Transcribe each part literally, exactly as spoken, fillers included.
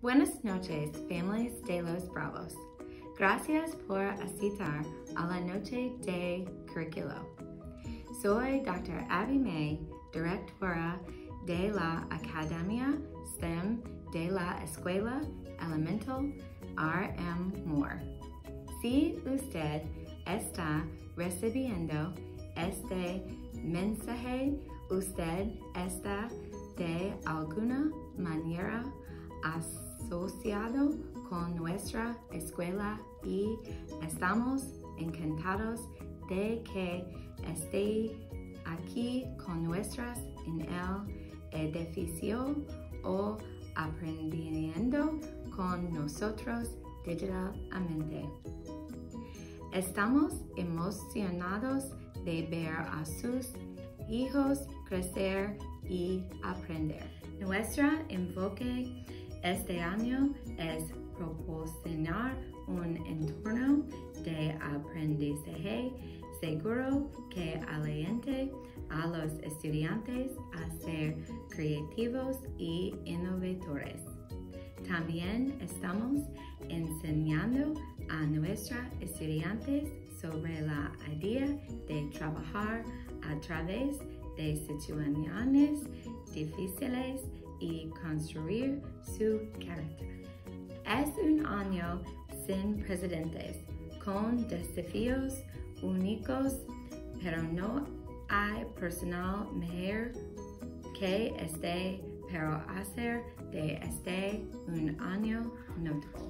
Buenas noches, familias de los Bravos. Gracias por asistir a la noche de currículo. Soy doctora Abby May, directora de la Academia STEM de la Escuela Elemental R M Moore. Si usted está recibiendo este mensaje, usted está de alguna manera asociado con nuestra escuela y estamos encantados de que esté aquí con nosotras en el edificio o aprendiendo con nosotros digitalmente. Estamos emocionados de ver a sus hijos crecer y aprender. Nuestro enfoque este año es proporcionar un entorno de aprendizaje seguro que aliente a los estudiantes a ser creativos y innovadores. También estamos enseñando a nuestros estudiantes sobre la idea de trabajar a través de situaciones difíciles y construir su carácter. Es un año sin precedentes, con desafíos únicos, pero no hay personal mejor que este para hacer de este un año notable.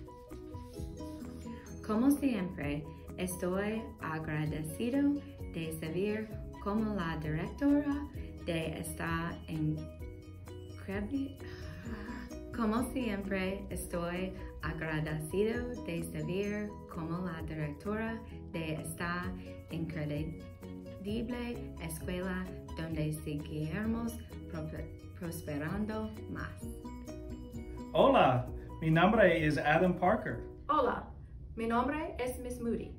Como siempre, estoy agradecido de servir como la directora de esta increíble. Como siempre, estoy agradecido de servir como la directora de esta increíble escuela donde seguiremos prosperando más. Hola, mi nombre es Adam Parker. Hola, mi nombre es Miss Moody.